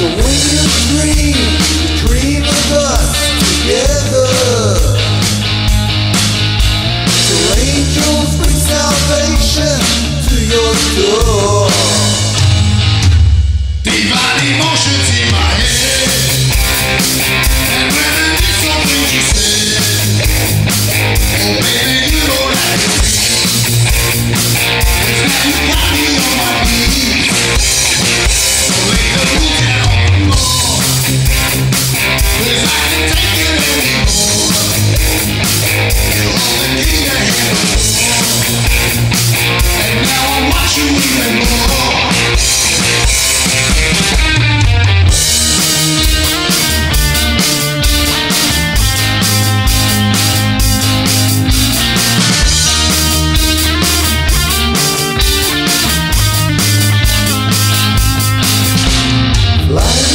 when you dream of us together. So angels bring salvation to your door. Divine emotions in my head, and reminisce on things you said. Oh baby, you know that it's real. 'Cause now you got me on my knees. So lay the rules down on the floor, 'cause I can't take it anymore. You're holding me to heaven, and now I want you even more. Life